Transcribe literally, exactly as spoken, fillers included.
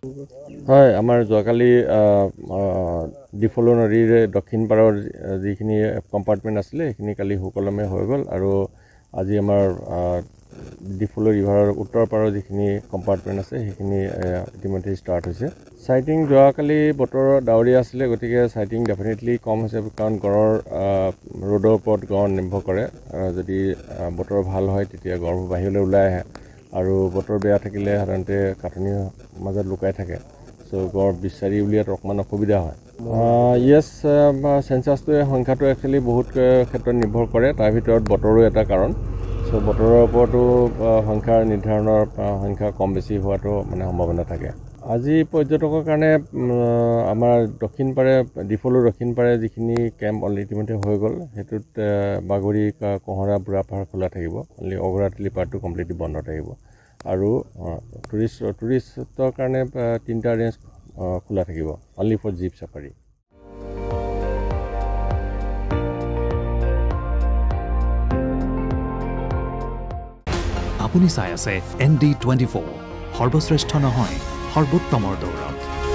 হয়, আমাৰ যোৱাকালি ডিফলো নদীৰ দক্ষিণ পাৰৰ যিখিনি কম্পাৰ্টমেণ্ট আছিলে সেইখিনি কালি সুকলমে হৈ গ'ল আৰু আজি আমাৰ ডিফলো ৰিভাৰৰ উত্তৰ পাৰৰ যিখিনি কম্পাৰ্টমেণ্ট আছে সেইখিনি ইতিমধ্যে ষ্টাৰ্ট হৈছে। চাইটিং যোৱাকালি বতৰ ডাৱৰীয়া আছিলে, গতিকে চাইটিং ডেফিনেটলি কম হৈছে, কাৰণ গড়ৰ ৰ'দৰ ওপৰত গড় নিৰ্ভৰ কৰে। যদি বতৰ ভাল হয় তেতিয়া গড়বোৰ বাহিৰলৈ ওলাই আহে আৰু বতৰ বেয়া থাকিলে সাধাৰণতে কাঠনিৰ মাজত লুকাই থাকে, চ' গড় বিচাৰি উলিয়াত অকণমান অসুবিধা হয়। য়েছ, চেঞ্চাছটোৱে সংখ্যাটো একচুৱেলি বহুত ক্ষেত্ৰত নিৰ্ভৰ কৰে, তাৰ ভিতৰত বতৰো এটা কাৰণ। চ' বতৰৰ ওপৰতো সংখ্যাৰ নিৰ্ধাৰণৰ সংখ্যা কম বেছি হোৱাটো মানে সম্ভাৱনা থাকে। আজি পৰ্যটকৰ কাৰণে আমাৰ দক্ষিণ পাৰে ডিফলো দক্ষিণ পাৰে যিখিনি কেম্প অলৰেডি ইতিমধ্যে হৈ গ'ল, সেইটোত বাগৰি কহৰা বুঢ়াপাহাৰ খোলা থাকিব, অনলি অগৰাতিলি পাৰ্টটো কমপ্লিটলি বন্ধ থাকিব আৰু টুৰিষ্ট টুৰিষ্টৰ কাৰণে তিনিটা ৰেঞ্জ খোলা থাকিব, অনলি ফৰ জীপ চাফাৰী। আপুনি চাই আছে এন ডি টুৱেণ্টি ফ'ৰ, সৰ্বশ্ৰেষ্ঠ নহয় সৰ্বোত্তমৰ দৌৰত।